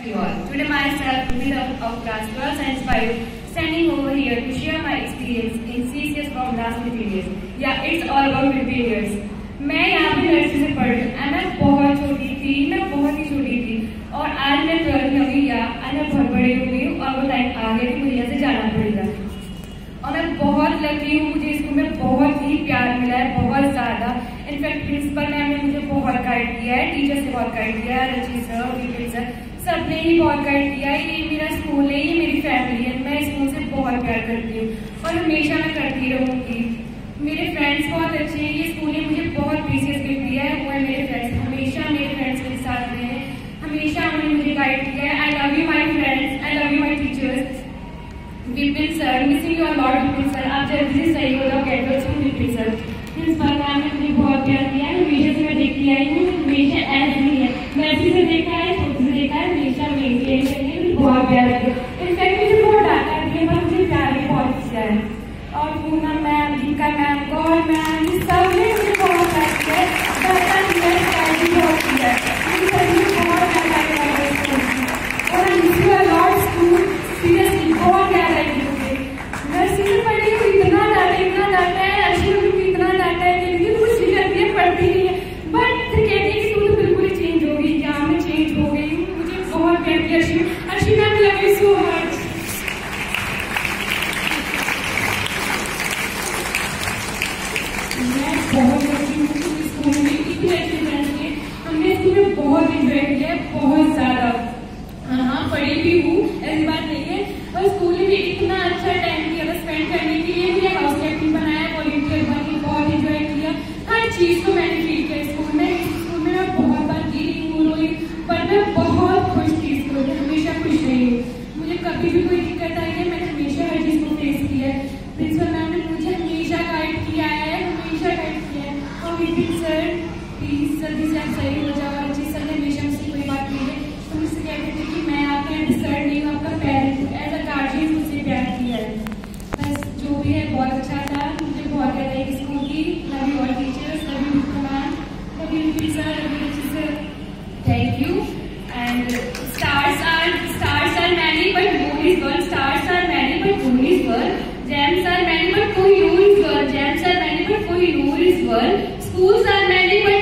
you all. Today myself, Ruby of class 12 Science 5, standing over here to share my experience in CCS from last 15 years. Yeah, it's all about 15 years. मैं यहाँ पे nursery से पढ़ रही हूँ। मैं बहुत छोटी थी, मैं बहुत ही छोटी थी और आज मैं 12th में हुई या आज मैं बहुत बड़ी हो गई हूँ और वो टाइम आ गया कि मुझे यहाँ से जाना पड़ेगा। और मैं बहुत लकी हूँ, मुझे स्कूल में बहुत ही प्यार मिला है, बहुत ज़्यादा। इनफैक्ट प्रिंसिपल मैम ने मुझे बहुत गाइड किया है, टीचर से बहुत गाइड किया है, रचित सर, विपिन सर, सब ने ही बहुत गाइड किया है। ये मेरा स्कूल है, ये मेरी फैमिली है। मैं स्कूल से बहुत प्यार करती हूँ और हमेशा मैं करती रहूँगी। मेरे फ्रेंड्स बहुत अच्छे हैं, ये स्कूल ने मुझे बहुत प्रीशियस गिफ्ट दिया है, वो है मेरे फ्रेंड्स। हमेशा मेरे फ्रेंड्स मेरे साथ रहे हैं, हमेशा उन्होंने मुझे गाइड किया है। I love you my friends, I love you my teachers. Vipin sir, missing you a lot Vipin sir, आप जल्दी से सही हो जाओ, get well soon Vipin sir. Principal ma'am ने मुझे बहुत प्यार दिया है, हमेशा से मैं देखती आई हूँ, हमेशा ऐसे ही है। नर्सरी से देखा है, छोटी से देखा है, हमेशा मेंटेन करिए, मुझे बहुत प्यार है। इनफैक्ट मुझे बहुत डांटा है, पर मुझे प्यार भी बहुत किया है। और Poonam ma'am, Deepika ma'am, Gaur ma'am, सब ने मुझे बहुत प्यार किया है, बहुत किया है। मुझे सभी ने बहुत प्यार किया है और I miss you a lot school, seriously बहुत प्यार है मुझे। नर्सरी में पढ़ी हूँ, इतना डांटा है, अच्छी लोग इतना डांटा है कि मुझे कुछ नहीं करती है, पढ़ती नहीं है, बट फिर कहती है कि तू तो बिल्कुल ही चेंज हो गई। यहाँ मैं चेंज हो गई हूँ, मुझे बहुत प्यार किया। अच्छी ma'am, love you so much. मैं बहुत लकी हूँ स्कूल में, इतने अच्छे फ्रेंड्स थे, हमने स्कूल में बहुत इंजॉय किया है, बहुत ज्यादा। हाँ, पढ़ी भी हूँ, ऐसी बात नहीं है, और स्कूल में भी इतना अच्छा टाइम किया स्पेंड करने के लिए। मुझे हाउस कैप्टन बनाया, वॉलंटियर बनी, बहुत इंजॉय किया, हर चीज को मैंने फील किया स्कूल में। स्कूल में मैं बहुत बार गिरी हूँ, रोई, पर मैं बहुत खुश थी स्कूल में, हमेशा खुश रही हूँ। मुझे कभी भी कोई दिक्कत आई है, मैंने हमेशा हर चीज को फेस किया है। प्रिंसिपल मैम ने मुझे हमेशा गाइड किया है, हमेशा गाइड किया है। और विपिन सर, प्लीज जल्दी से आप सही हो जाओ। रचित सर ने हमेशा मुझसे कोई बात की है तो मुझसे कहते थे कि मैं आपका सर नहीं हूँ, आपका पेरेंट हूँ, एज अ गार्जियन मुझसे प्यार किया है। बस जो भी है बहुत अच्छा था, मुझे बहुत याद है स्कूल की। Love you all teachers, love you ma'am, love you Vipin sir, love you Rachit sir, thank you. And stars are many but moon is one, stars are many but moon is one, gems are many but कोई नूर is one, gems are many but कोई नूर is one, schools are many but